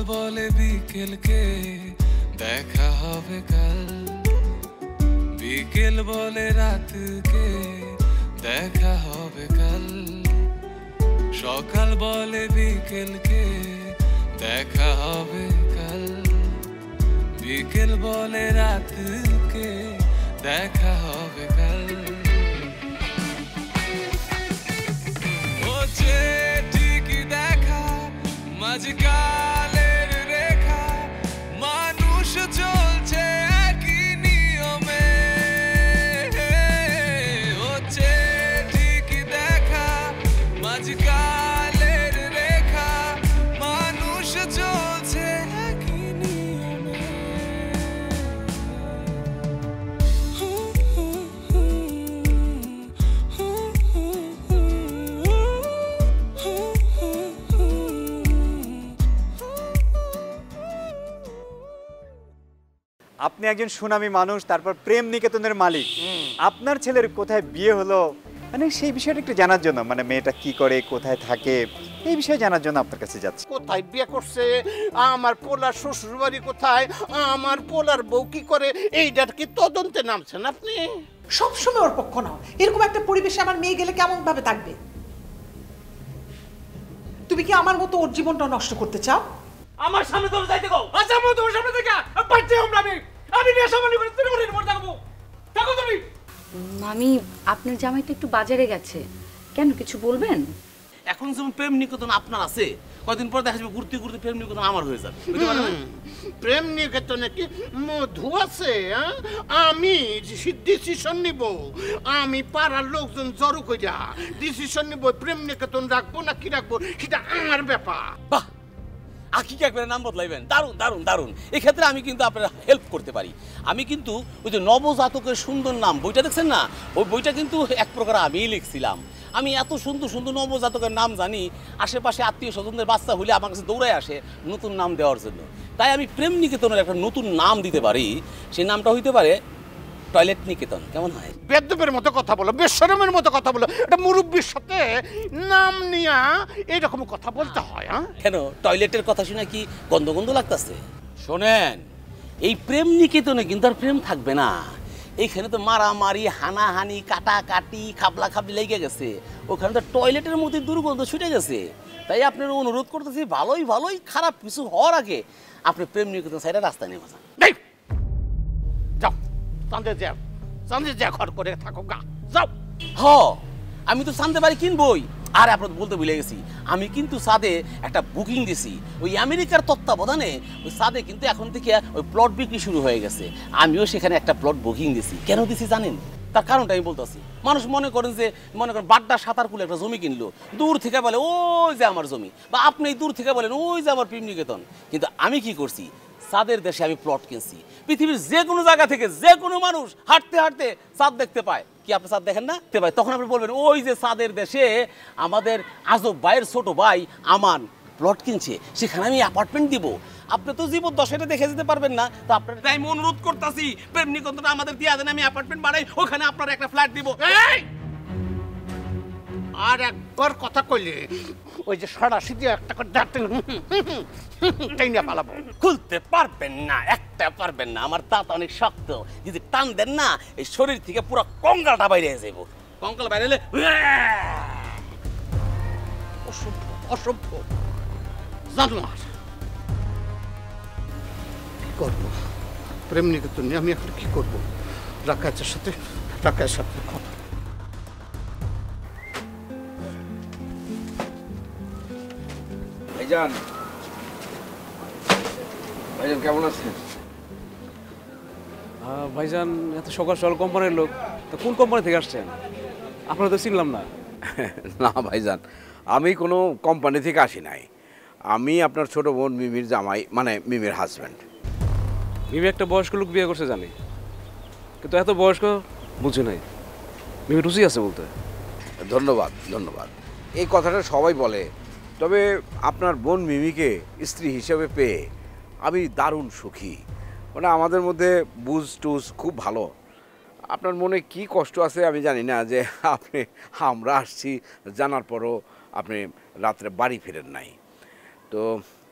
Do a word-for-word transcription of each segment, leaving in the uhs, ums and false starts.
বলে বিকেলকে দেখা হবে কাল, বিকেল বলে রাতকে দেখা হবে কাল, সকাল বলে বিকেলকে দেখা হবে কাল, বিকেল বলে রাতকে দেখা হবে কাল। হচ্ছে ঠিকই দেখা মাঝকালের রেখা, মানুষ চলছে একই নিয়মে। হচ্ছে ঠিকই দেখা মাঝকালের রেখা, মানুষ চলছে একই নিয়মে। আপনি একজন সুনামী মানুষ, তারপর প্রেম নিকেতনের মালিক, আপনার ছেলের কোথায় বিয়ে হলো মানে সেই বিষয়টা একটু জানার জন্য, মানে মেয়েটা কি করে, কোথায় থাকে, এই বিষয়ে জানার জন্য আপনার কাছে যাচ্ছি। কোথায় বিয়ে করছে, আমার পোলার শ্বশুর বাড়ি কোথায়, আমার পোলার বউ কি করে, এইটার কি তদন্তে নামছেন আপনি? সবসময় ওর পক্ষ নাও। এরকম একটা পরিবেশে আমার মেয়ে গেলে কেমন ভাবে থাকবে? তুমি কি আমার মতো ওর জীবনটা নষ্ট করতে চাও? আমার সামনে তোর যাইতে কও। আচ্ছা আমি তোমার সামনে থেকে পাচ্ছি আমরা আমি আমি নিয়ে সামনে করে তুই করে নিব থাকবো থাকো তুমি। মামি আপনার জামাই তো একটু বাজারে গেছে, কেন কিছু বলবেন? এখন যেমন প্রেম নিকেতন আপনার আছে, কয়দিন পর দেখা যাবে ঘুরতে ঘুরতে প্রেম নিকেতন আমার হয়ে যাবে। প্রেম নিকেতনে কি মধু আছে? আমি ডিসিশন নিব, আমি পাড়ার লোকজন জড়ো কইরা ডিসিশন নিব প্রেম নিকেতন রাখবো না কি রাখবো, সেটা আমার ব্যাপার। বাহ, আকিকা একবারে নাম বদলাইবেন, দারুণ দারুণ দারুণ। এক্ষেত্রে আমি কিন্তু আপনার হেল্প করতে পারি। আমি কিন্তু ওই যে নবজাতকের সুন্দর নাম বইটা দেখছেন না, ওই বইটা কিন্তু এক প্রকার আমিই লিখছিলাম। আমি এত সুন্দর সুন্দর নবজাতকের নাম জানি, আশেপাশে আত্মীয় স্বজনদের বাচ্চা হলে আমার কাছে দৌড়ায় আসে নতুন নাম দেওয়ার জন্য। তাই আমি প্রেম নিকেতনের একটা নতুন নাম দিতে পারি, সেই নামটা হইতে পারে টয়লেট নিকেতন। কেমন হয়? বেদবের মতো কথা বলো, বেশরমের মতো কথা বলো, এটা মুরব্বীর সাথে নাম নিয়া এইরকম কথা বলতে হয়? কেন টয়লেটের কথা শুনে কি গন্ধ গন্ধ লাগতেছে? শোনেন, এই প্রেম নিকেতনে কিন্তু আর প্রেম থাকবে না। এইখানে তো মারামারি, হানাহানি, কাটাকাটি, খাবলা খাবলি লেগে গেছে। ওখানে তো টয়লেটের মধ্যে দুর্গন্ধ ছুটে গেছে। তাই আপনার অনুরোধ করতেছি, ভালোই ভালোই খারাপ কিছু হওয়ার আগে আপনি প্রেম নিকেতন সাইডে রাস্তায় নেমে যান। যাও চান্দে যাও, চান্দে যা ঘর করে থাকো গা, যাও। হ, আমি তো চান্দে বাড়ি কিনবই। আর আপনার বলতে ভুলে গেছি, আমি কিন্তু সাদে একটা বুকিং দিছি। ওই আমেরিকার তত্ত্বাবধানে ওই সাদে কিন্তু এখন থেকে ওই প্লট বিক্রি শুরু হয়ে গেছে। আমিও সেখানে একটা প্লট বুকিং দিছি। কেন দিছি জানেন? তার কারণটা আমি বলতেছি। মানুষ মনে করেন যে, মনে করেন বাড্ডা সাঁতার কুলে একটা জমি কিনলো, দূর থেকে বলে ওই যে আমার জমি, বা আপনি দূর থেকে বলেন ওই যে আমার প্রেম নিকেতন। কিন্তু আমি কি করছি, চাঁদের দেশে আমি প্লট কিনছি। পৃথিবীর যে কোনো জায়গা থেকে যে কোনো মানুষ হাঁটতে হাঁটতে চাঁদ দেখতে পায়। কি আপনি চাঁদ দেখেন না? দেখতে পায়। তখন আপনি বলবেন ওই যে চাঁদের দেশে আমাদের আজব ভাইয়ের ছোট ভাই আমান প্লট কিনছে, সেখানে আমি অ্যাপার্টমেন্ট দিব। আপনি তো জীবন দশাটা দেখে যেতে পারবেন না। তো আপনার তাই আমি অনুরোধ করতেছি, প্রেম নিকেতনটা আমাদের দিয়ে দেন, আমি অ্যাপার্টমেন্ট বানাই, ওখানে আপনার একটা ফ্ল্যাট দিব। আর একবার কথা কইলে ওই যে সারা সিধে একটা করে দাঁড়তে টাইনা পালাবো। খুলতে পারবেন না, একটা পারবেন না। আমার দাঁত অনেক শক্ত, যদি টান দেন না এই শরীর থেকে পুরো কঙ্কালটা বাইরে যাবো। কঙ্কাল বাইরে এলে অসভ্য অসভ্য জানোয়ার। কি করবো প্রেম নিকেতন নিয়ে আমি এখন কি করবো? রাকায়েতের সাথে রাকায়ের সাথে কথা। ভাইজান, ভাইজান কেমন আছেন? ভাইজান এত সকাল সকাল কোম্পানির লোক, তো কোন কোম্পানি থেকে আসছেন? আপনারা তো চিনলাম না। না ভাইজান, আমি কোনো কোম্পানি থেকে আসি নাই। আমি আপনার ছোট বোন মিমির জামাই, মানে মিমির হাজব্যান্ড। মিমি একটা বয়স্ক লোক বিয়ে করছে জানি, কিন্তু এত বয়স্ক বুঝে নাই। মিমি রুচি আছে বলতে। ধন্যবাদ ধন্যবাদ। এই কথাটা সবাই বলে, তবে আপনার বোন মিমিকে স্ত্রী হিসেবে পেয়ে আমি দারুণ সুখী। মানে আমাদের মধ্যে বুঝ টুজ খুব ভালো। আপনার মনে কি কষ্ট আছে আমি জানি না, যে আপনি আমরা আসছি জানার পরও আপনি রাত্রে বাড়ি ফেরেন নাই। তো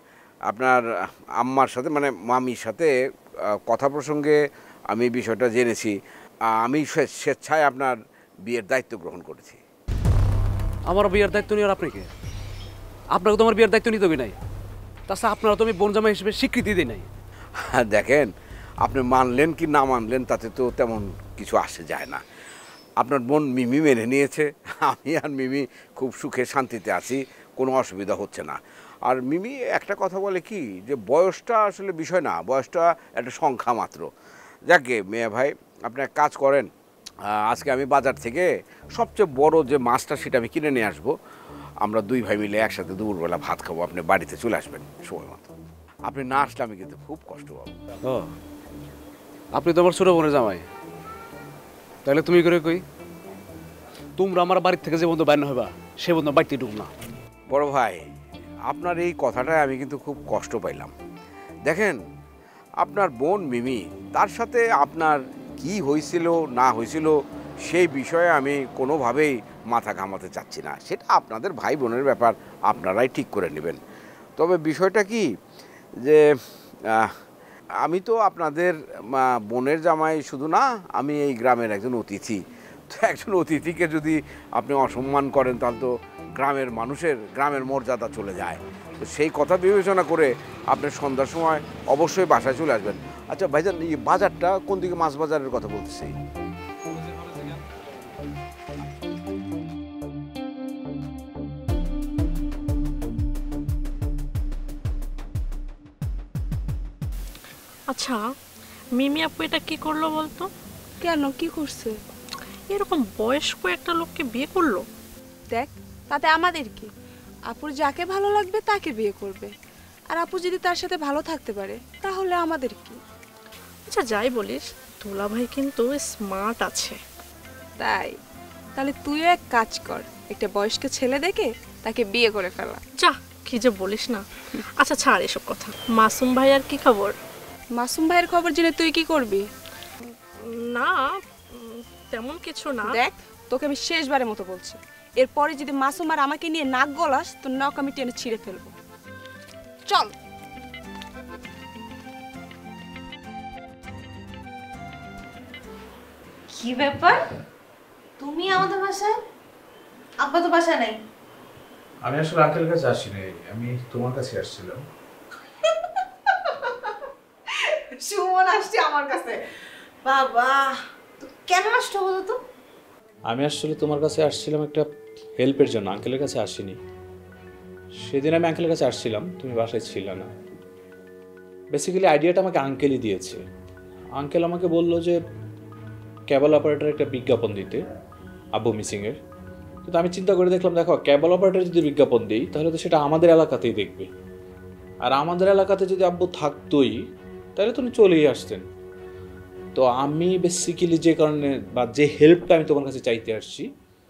আপনার আম্মার সাথে মানে মামির সাথে আহ, কথা প্রসঙ্গে আমি বিষয়টা জেনেছি। আহ, আমি স্বে- স্বেচ্ছায় আপনার বিয়ের দায়িত্ব গ্রহণ করেছি। আমার বিয়ের দায়িত্ব নিয়ে আর আপনি কে? আপনাকে তো আমার বিয়ের দায়িত্ব নিতে হবে নাই। তাছাড়া আপনারা তো আমি বোন জামাই হিসেবে স্বীকৃতি দিই নাই। হ্যাঁ, দেখেন আপনি মানলেন কি না মানলেন তাতে তো তেমন কিছু আসে যায় না। আপনার বোন মিমি মেনে নিয়েছে, আমি আর মিমি খুব সুখে শান্তিতে আছি, কোনো অসুবিধা হচ্ছে না। আর মিমি একটা কথা বলে কি যে বয়সটা আসলে বিষয় না, বয়সটা একটা সংখ্যা মাত্র। যাকে মেয়ে ভাই আপনি এক কাজ করেন, আহ, আজকে আমি বাজার থেকে সবচেয়ে বড় যে মাছটা সেটা আমি কিনে নিয়ে আসবো। আমরা দুই ভাই মিলে একসাথে দুপুরবেলা ভাত খাবো, আপনি বাড়িতে চলে আসবেন সময় মতো। আপনি না আসলে আমি কিন্তু খুব কষ্ট পাবো। ও, আপনি তো আমার ছোট বোনের জামাই, তাহলে তুমি করে কই তোমরা আমার বাড়ির থেকে যে বন্ধু বাইর হইবা সে বন্ধু বাড়িতে ঢুক না। বড় ভাই, আপনার এই কথাটায় আমি কিন্তু খুব কষ্ট পাইলাম। দেখেন আপনার বোন মিমি, তার সাথে আপনার কি হয়েছিল না হয়েছিল সেই বিষয়ে আমি কোনোভাবেই মাথা ঘামাতে চাচ্ছি না। সেটা আপনাদের ভাই বোনের ব্যাপার, আপনারাই ঠিক করে নেবেন। তবে বিষয়টা কি যে আহ, আমি তো আপনাদের আহ, বোনের জামাই শুধু না, আমি এই গ্রামের একজন অতিথি। তো একজন অতিথিকে যদি আপনি অসম্মান করেন তাহলে তো গ্রামের মানুষের গ্রামের মর্যাদা চলে যায়। তো সেই কথা বিবেচনা করে আপনি সন্ধ্যার সময় অবশ্যই বাসায় চলে আসবেন। আচ্ছা ভাইজান, এই বাজারটা কোন দিকে? মাছ বাজারের কথা বলতেছি। আচ্ছা, মিমি আপু এটা কি করলো বলতো? কেন, কি করছে? এরকম বয়স্ক একটা লোককে বিয়ে করলো। দেখ, তাতে আমাদের কি? আপুর যাকে ভালো লাগবে তাকে বিয়ে করবে, আর আপু যদি তার সাথে ভালো থাকতে পারে তাহলে আমাদের কি? আচ্ছা যাই বলিস, দুলা ভাই কিন্তু স্মার্ট আছে। তাই? তাহলে তুইও এক কাজ কর, একটা বয়স্ক ছেলে দেখে তাকে বিয়ে করে ফেলা। যা, কি যে বলিস না। আচ্ছা ছাড় এসব কথা, মাসুম ভাই আর কি খবর? মাসুম ভাইয়ের খবর জেনে তুই কি করবি? না উম, তেমন কিছু না। দেখ, তোকে আমি শেষবারের মতো বলছি, এরপরে যদি মাসুম আর আমাকে নিয়ে নাক গলাস তো নাক আমি টেনে ছিঁড়ে ফেলবো। চল। কি ব্যাপার, তুমি আমাদের বাসায়? আব্বা তো বাসায় নাই। আমি আসলে আঙ্কেলের কাছে আসিনি, আমি তোমার কাছে আসছিলাম। সুমন আসছে আমার কাছে? বাবা, তো কেন আসছো বলো তো? আমি আসলে তোমার কাছে আসছিলাম একটা হেল্পের জন্য, আঙ্কেলের কাছে আসিনি। সেদিন আমি আঙ্কেলের কাছে আসছিলাম, তুমি বাসায় ছিলে না। বেসিক্যালি আইডিয়াটা আমাকে আঙ্কেলই দিয়েছে। আঙ্কেল আমাকে বললো যে ক্যাবল অপারেটর একটা বিজ্ঞাপন দিতে, আব্বু মিসিংয়ের। কিন্তু আমি চিন্তা করে দেখলাম, দেখো ক্যাবল অপারেটর যদি বিজ্ঞাপন দিই তাহলে তো সেটা আমাদের এলাকাতেই দেখবে, আর আমাদের এলাকাতে যদি আব্বু থাকতোই তাহলে তুমি চলেই আসতেন। তো আমি বেসিক্যালি যে কারণে বা যে হেল্পটা আমি তোমার কাছে চাইতে আসছি,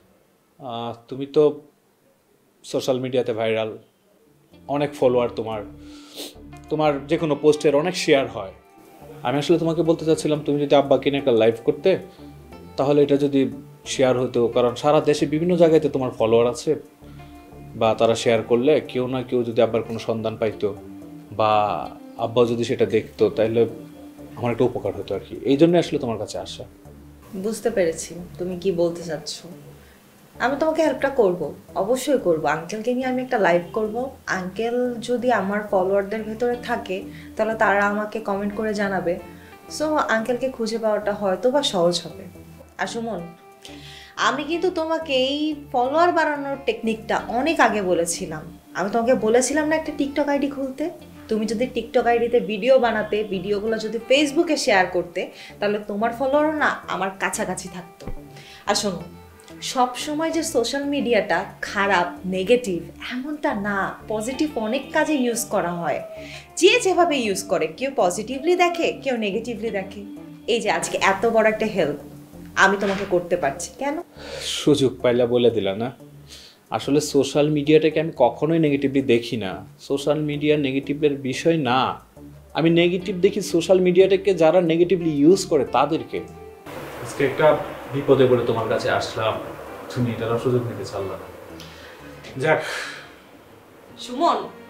তুমি তো সোশ্যাল মিডিয়াতে ভাইরাল, অনেক ফলোয়ার তোমার, তোমার যে কোনো পোস্টের অনেক শেয়ার হয়। আমি আসলে তোমাকে বলতে চাচ্ছিলাম, তুমি যদি আব্বাকে নিয়ে একটা লাইভ করতে তাহলে এটা যদি শেয়ার হতো, কারণ সারা দেশে বিভিন্ন জায়গাতে তোমার ফলোয়ার আছে, বা তারা শেয়ার করলে কেউ না কেউ যদি আব্বার কোনো সন্ধান পাইতো বা আব্বা যদি সেটা দেখতো তাহলে আমার একটা উপকার হতো আর কি। এই জন্য আসলে তোমার কাছে আসা। বুঝতে পেরেছি তুমি কি বলতে চাচ্ছ। আমি তোমাকে হেল্পটা করব, অবশ্যই করব। আঙ্কেলকে নিয়ে আমি একটা লাইভ করব। আঙ্কেল যদি আমার ফলোয়ারদের ভেতরে থাকে তাহলে তারা আমাকে কমেন্ট করে জানাবে। সো আঙ্কেলকে খুঁজে পাওয়াটা হয়তো বা সহজ হবে। আর সুমন, আমি কিন্তু তোমাকে এই ফলোয়ার বাড়ানোর টেকনিকটা অনেক আগে বলেছিলাম। আমি তোমাকে বলেছিলাম না একটা টিকটক আইডি খুলতে? তুমি যদি টিকটক আইডিতে ভিডিও বানাতে, ভিডিওগুলো যদি ফেসবুকে শেয়ার করতে, তাহলে তোমার ফলোয়ারও না আমার কাছাকাছি থাকতো। আর শোনো, সব সময় যে সোশ্যাল মিডিয়াটা খারাপ, নেগেটিভ এমনটা না। পজিটিভ অনেক কাজে ইউজ করা হয়, যে যেভাবে ইউজ করে, কেউ পজিটিভলি দেখে, কেউ নেগেটিভলি দেখে। এই যে আজকে এত বড় একটা হেল্প আমি তোমাকে করতে পারছি, কেন? সুযোগ পাইলা বলে দিলা না। আসলে সোশ্যাল মিডিয়াটাকে আমি কখনোই নেগেটিভলি দেখি না। সোশ্যাল মিডিয়া নেগেটিভের বিষয় না, আমি নেগেটিভ দেখি সোশ্যাল মিডিয়াটাকে যারা নেগেটিভলি ইউজ করে তাদেরকে। আজকে একটা বিপদে পড়ে তোমার কাছে আসলাম, তুমি এটার সুযোগ নিতে চাইলা না। যাক সুমন,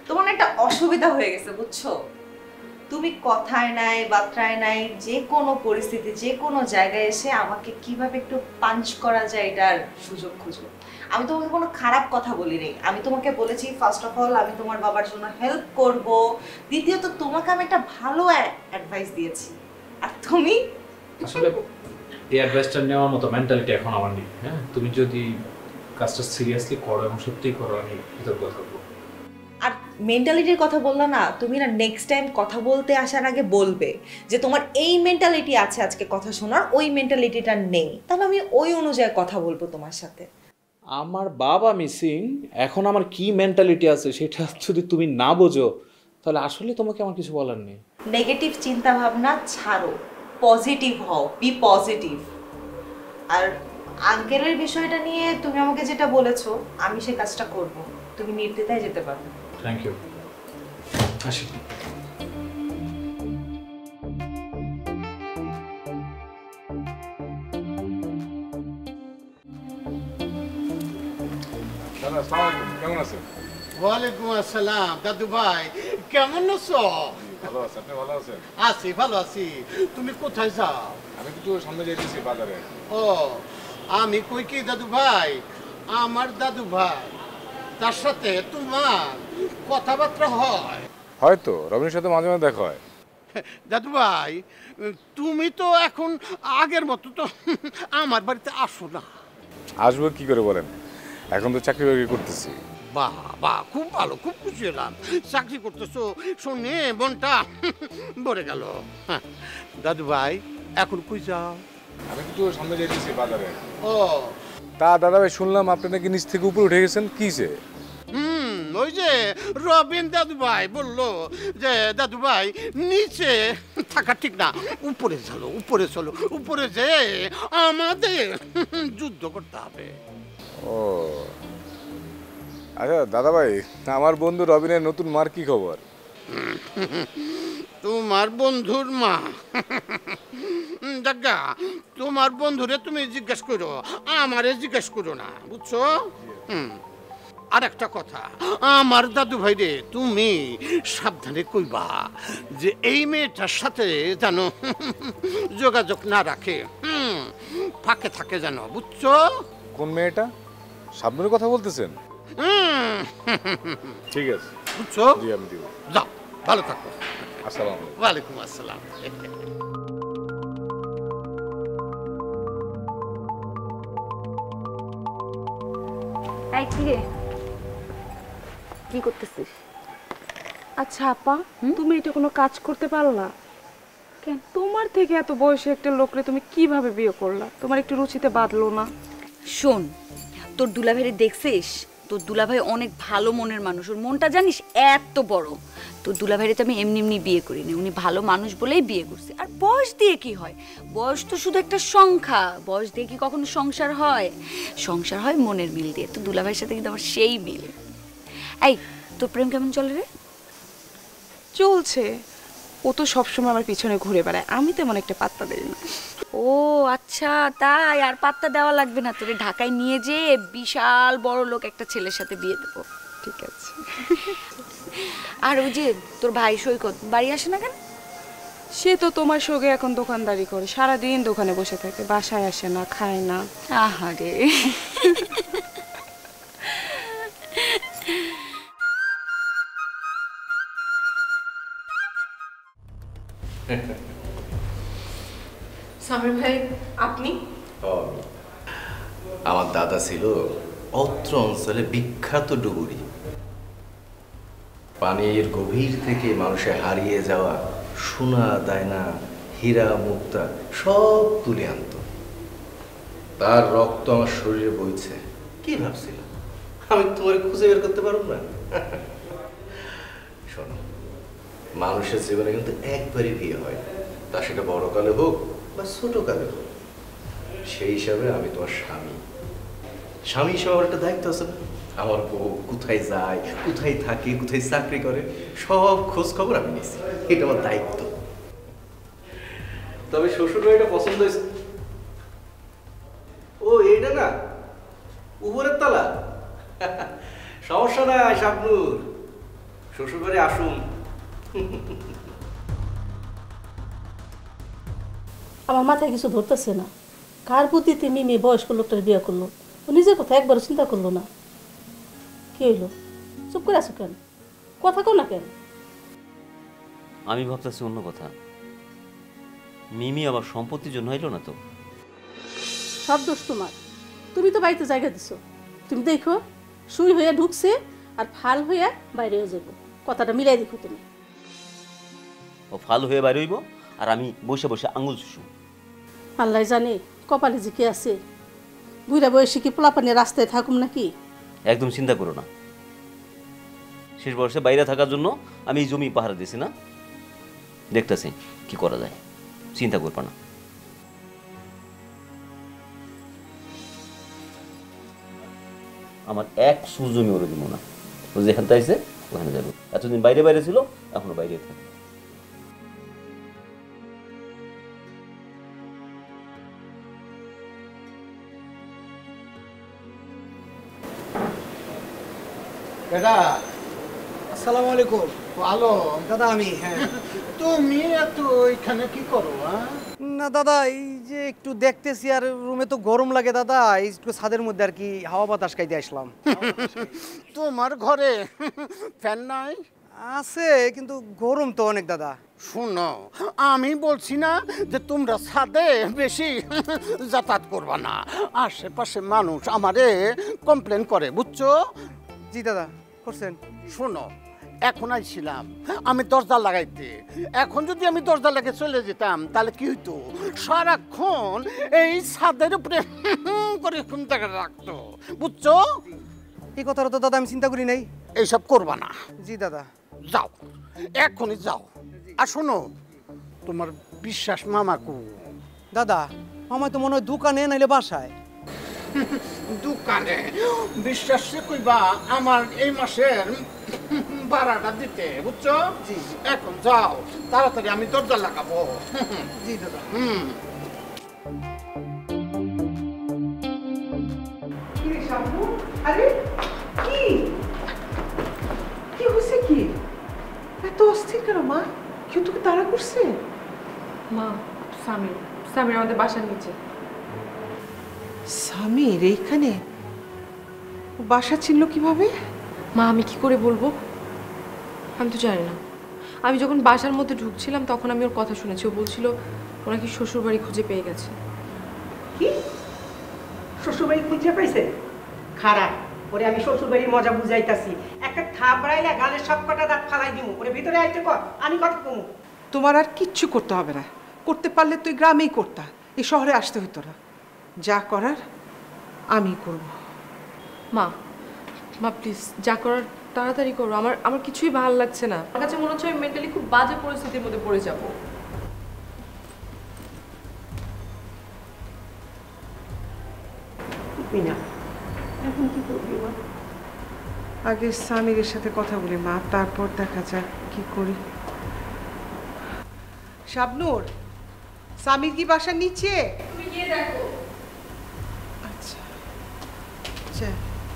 তোমার না একটা অসুবিধা হয়ে গেছে বুঝছো? তুমি কথায় নাই বার্তায় নাই, যে কোনো পরিস্থিতি যে কোনো জায়গায় এসে আমাকে কিভাবে একটু পাঞ্চ করা যায় এটার সুযোগ খুঁজো। আমি তোমাকে কোনো খারাপ কথা বলি নাই, আমি তোমাকে বলেছি ফার্স্ট অফ অল আমি তোমার বাবার জন্য হেল্প করব, দ্বিতীয়ত তোমাকে আমি একটা ভালো অ্যাডভাইস দিয়েছি, আর তুমি আসলে এই অ্যাডভাইসটা নেওয়ার মতো মেন্টালিটি এখন আমার নেই। হ্যাঁ, তুমি যদি কাজটা সিরিয়াসলি করো এবং সত্যিই করো, আমি কৃতজ্ঞ থাকবো। আর মেন্টালিটির কথা বললা না, তুমি না নেক্সট টাইম কথা বলতে আসার আগে বলবে যে তোমার এই মেন্টালিটি আছে আজকে কথা শোনার, ওই মেন্টালিটিটা নেই, তাহলে আমি ওই অনুযায়ী কথা বলবো তোমার সাথে। আমার বাবা মিসিং, এখন আমার কি মেন্টালিটি আছে সেটা যদি তুমি না বোঝো তাহলে আসলে তোমাকে আমার কিছু বলার নেই। নেগেটিভ চিন্তা ভাবনা ছাড়ো, পজিটিভ হও, বি পজিটিভ। আর আঙ্কেলের বিষয়টা নিয়ে তুমি আমাকে যেটা বলেছো আমি সেই কাজটা করব, তুমি নির্দ্বিধায় যেতে পারো। Thank you. আসি। কেমন আছেন? ওয়ালাইকুম আসসালাম দাদু ভাই, কেমন আছো? ভালো আছি, আপনি ভালো আছেন? আছি, ভালো আছি। তুমি কোথায় যাও? আমি একটু সামনে যাইতেছি বাজারে। ও, আমি কই কি দাদু ভাই, আমার দাদু ভাই তার সাথে তোমার কথাবার্তা হয়। হয়তো রবিনের সাথে মাঝে মাঝে দেখা হয়। দাদু ভাই, তুমি তো এখন আগের মতো তো আমার বাড়িতে আসো না। আসবো কি করে বলেন, এখন তো চাকরি বাকরি করতেছি। বাহ বাহ, খুব ভালো, খুব খুশি হলাম চাকরি করতেছো শুনে মনটা ভরে গেল। দাদু ভাই এখন কই যাও? আমি একটু সামনে যাইতেছি বাজারে। ও তা দাদা ভাই, শুনলাম আপনি নাকি নিচ থেকে উপরে উঠে গেছেন, কিছে? হুম, ওই যে রবিন দাদু ভাই বললো যে দাদু ভাই নিচে থাকা ঠিক না, উপরে চলো, উপরে চলো, উপরে যে আমাদের যুদ্ধ করতে হবে। ও আচ্ছা দাদা ভাই, আমার বন্ধু রবিনের নতুন মার কি খবর? তোমার বন্ধুর মা? জাগা, তোমার বন্ধুরে তুমি জিজ্ঞেস করো, আমারে জিজ্ঞেস করো না, বুঝছো? হুম, আর একটা কথা, আমার দাদু ভাই রে তুমি সাবধানে কইবা যে এই মেয়েটার সাথে যেন যোগাযোগ না রাখে, হুম, ফাঁকে থাকে যেন, বুঝছো? কোন মেয়েটা? সাবধানের কথা বলতেছেন? হুম, ঠিক আছে, বুঝছো? জি আমি দিব। যাও, ভালো থাকো। আসসালামু আলাইকুম। ওয়ালাইকুম আসসালাম। এই কি রে, কি করতেছিস? আচ্ছা আপা, তুমি এটা কোনো কাজ করতে পারলা? কেন তোমার থেকে এত বয়সী একটা লোকরে তুমি কিভাবে বিয়ে করলা? তোমার একটু রুচিতে বাঁধলো না? শোন, তোর দুলাভাইরে দেখছিস? তোর দুলাভাই অনেক ভালো মনের মানুষ, ওর মনটা জানিস এত বড়। তোর দুলাভাইরে তো আমি এমনি এমনি বিয়ে করিনি, উনি ভালো মানুষ বলেই বিয়ে করছে। আর বয়স দিয়ে কি হয়? বয়স তো শুধু একটা সংখ্যা, বয়স দিয়ে কি কখনো সংসার হয়? সংসার হয় মনের মিল দিয়ে। তো দুলাভাইয়ের সাথে কিন্তু আমার সেই মিল। এই, তোর প্রেম কেমন চলে রে? চলছে, ও তো সবসময় আমার পিছনে ঘুরে বেড়ায়, আমি তেমন একটা পাত্তা দেই না। ও আচ্ছা, তাই? আর পাত্তা দেওয়া লাগবে না, তোরে ঢাকায় নিয়ে যে বিশাল বড় লোক একটা ছেলের সাথে বিয়ে দেবো। ঠিক আছে। আর ওই যে তোর ভাই সৈকত বাড়ি আসে না কেন? সে তো তোমার সঙ্গে এখন দোকানদারি করে, সারাদিন দোকানে বসে থাকে, বাসায় আসে না, খায় না। আহারে, সামির ভাই আপনি? আমার দাদা ছিল অত্র অঞ্চলে বিখ্যাত ডুবুরি। পানির গভীর থেকে মানুষের হারিয়ে যাওয়া সোনা দায়না হীরা মুক্তা সব তুলে আনত। তার রক্ত আমার শরীরে বইছে। কি ভাবছিল আমি তোমার খুঁজে বের করতে পারব না? শোনো, মানুষের জীবনে কিন্তু একবারই বিয়ে হয়, তা সেটা বড় কালে হোক বা ছোট কালে হোক। সেই হিসাবে আমি তোমার স্বামী, স্বামী হিসাবে আমার একটা দায়িত্ব আছে না? আমার বউ কোথায় যায়, কোথায় থাকে, কোথায় চাকরি করে, সব খোঁজ খবর আমি নিচ্ছি, এটা আমার দায়িত্ব। তবে শ্বশুর বাড়িটা পছন্দ হয়েছে। ও এইটা না, উপরের তলা? সমস্যা নাই শাবনুর, শ্বশুরবাড়ি আসুন। আমার মাথায় কিছু ধরতেছে না, কার বুদ্ধিতে মিমি বয়স্ক লোকটার বিয়ে করলো, ও নিজের কথা একবারও চিন্তা করলো না। কি হইলো, চুপ করে আছো কেন, কথা কও না কেন? আমি ভাবতেছি অন্য কথা। মিমি আবার সম্পত্তির জন্য হইল না তো? সব দোষ তোমার, তুমি তো বাড়িতে জায়গা দিছো। তুমি দেখো সুই হইয়া ঢুকছে আর ফাল হইয়া বাইরেও যাবো, কথাটা মিলাই দেখো তুমি। ও ফাল হয়ে বাইরে হইব আর আমি বসে বসে আঙুল চুষু। আল্লাহ জানে কপালে যে কে আছে, বুড়া বয়সে কি পোলাপানি রাস্তায় থাকুম নাকি? একদম চিন্তা করো না, শেষ বর্ষে বাইরে থাকার জন্য আমি এই জমি পাহারা দিছি না, দেখতেছি কি করা যায়, চিন্তা করবা না। আমার এক সুর জমি ওরে দিব না, ও যেখান থেকে আইছে ওখানে যাবে। এতদিন বাইরে বাইরে ছিল, এখনো বাইরে থাকে। দাদা আসসালামু আলাইকুম। ভালো দাদা আমি, হ্যাঁ। তুমি এত এখানে কি করো? হ্যাঁ না দাদা, এই যে একটু দেখতেছি আর রুমে তো গরম লাগে দাদা, এই একটু ছাদের মধ্যে আর কি হাওয়া বাতাস খাইতে আসলাম। তোমার ঘরে ফ্যান নাই? আছে, কিন্তু গরম তো অনেক দাদা। শোনো, আমি বলছি না যে তোমরা ছাদে বেশি যাতায়াত করবা না, আশেপাশে মানুষ আমারে কমপ্লেন করে, বুঝছো? জি দাদা, করছেন। শোনো, এখন আইছিলাম আমি দরজা লাগাইতে, এখন যদি আমি দরজা লাগিয়ে চলে যেতাম তাহলে কি হইতো, সারাক্ষণ এই ছাদের উপরে করে খুনটাকে রাখতো, বুঝছো? এই কথাটা তো দাদা আমি চিন্তা করি নাই। এইসব করবা না। জি দাদা। যাও, এখনই যাও। আর শোনো, তোমার বিশ্বাস মামাকু। দাদা মামা তো মনে হয় দোকানে নাইলে বাসায়। দোকানে বিশ্বাস কইবা আমার এই মাসের ভাড়াটা দিতে, বুঝছো? জি। এখন যাও তাড়াতাড়ি, আমি দরজা লাগাবো। জি দাদা। হুম। আরে কি কি হয়েছে? কি এত অস্থির কেন মা? কেউ তোকে তাড়া করছে? মা, সামির সামির আমাদের বাসার নিচে। সামির এইখানে? বাসা চিনল কিভাবে? মা আমি কি করে বলবো, আমি তো জানি না। আমি যখন বাসার মধ্যে ঢুকছিলাম তখন আমি ওর কথা শুনেছি, ও বলছিল ও নাকি শ্বশুর বাড়ি খুঁজে পেয়ে গেছে। কি শ্বশুর বাড়ি খুঁজে পাইছে? খারাপ, ওরে আমি শ্বশুর বাড়ির মজা বুঝাইতাছি। একটা থাপ বাড়াইলে গালের সব কটা দাঁত ফালাই দিমু। ওরে ভিতরে আইতে কর, আমি কথা কমু। তোমার আর কিচ্ছু করতে হবে না, করতে পারলে তুই গ্রামেই করতা, এই শহরে আসতে হতো না। যা করার আমি করব। মা মা প্লিজ যা করার তাড়াতাড়ি করো, আমার আমার কিছুই ভালো লাগছে না। আমার কাছে মনে হচ্ছে আমি মেন্টালি খুব বাজে পরিস্থিতির মধ্যে পড়ে যাব। মিনা, এখন কি করবি মা? আগে সামিরের সাথে কথা বলি মা, তারপর দেখা যাক কি করি। শাবনূর, সামির কি বাসার নিচে? তুমি গিয়ে দেখো। আচ্ছা আচ্ছা।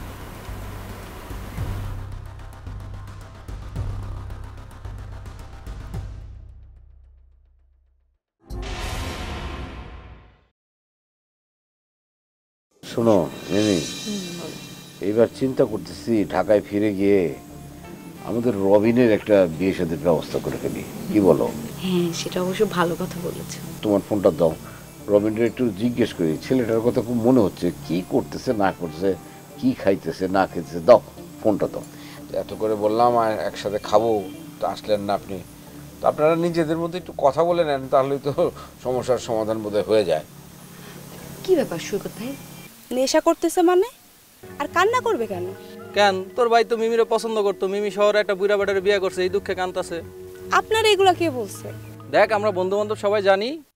শোনো মিমি, এইবার চিন্তা করতেছি ঢাকায় ফিরে গিয়ে আমাদের রবিনের একটা বিয়ে শাদীর ব্যবস্থা করে ফেলি, কি বলো? হ্যাঁ, সেটা অবশ্য ভালো কথা বলেছো। তোমার ফোনটা দাও, রবিনের একটু জিজ্ঞেস করি, ছেলেটার কথা খুব মনে হচ্ছে, কি করতেছে না করতেছে, কি খাইতেছে না খাইতেছে। দাও ফোনটা দাও। এত করে বললাম আর একসাথে খাবো, তো আসলেন না আপনি। তো আপনারা নিজেদের মধ্যে একটু কথা বলে নেন, তাহলেই তো সমস্যার সমাধান বোধহয় হয়ে যায়। কি ব্যাপার সৈকত ভাই? নেশা করতেছে মানে? আর কান্না করবে কেন? কেন, তোর ভাই তো মিমিরে পছন্দ করতো, মিমি শহরে একটা বুড়া বেটারে বিয়ে করছে, এই দুঃখে কান্তাছে। আপনার এগুলা কে বলছে? দেখ, আমরা বন্ধু বান্ধব সবাই জানি